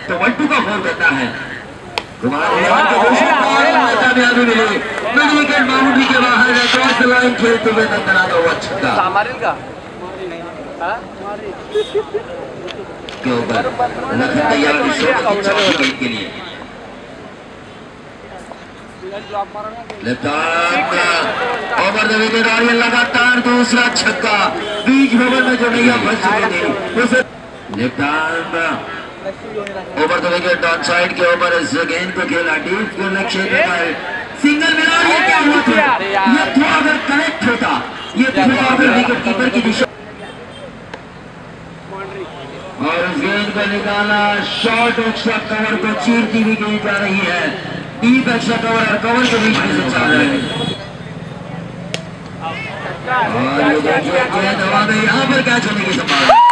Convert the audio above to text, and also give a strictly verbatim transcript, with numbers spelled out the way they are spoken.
तो one two का phone करता है। कामयाबी मिली, मिड विकेट बाउंड्री के बाहर है, क्रॉस द लाइन खेलते हुए नजर आता हुआ छक्का के ऊपर तैयार के लिए। ओवर द विकेट और ये लगातार दूसरा छक्का बीच ओवर में जो नहीं फंस चुकी थी उसे left arm over the wicket on side के ऊपर इस गेंद को खेला डीप के लक्ष्य पर सिंगल मिला। ये क्या हुआ था? ये थ्रो अगर कनेक्ट होता, ये थ्रो अगर विकेट कीपर की दिशा और इस गेंद को निकाला, शॉर्ट एक्स्ट्रा कवर को चीरती हुई गेंद जा रही है, डीप एक्स्ट्रा कवर और कवर के बीच में से चल रहा है और ये देखिए गेंद हवा में यहाँ पर कैच होने की संभावना।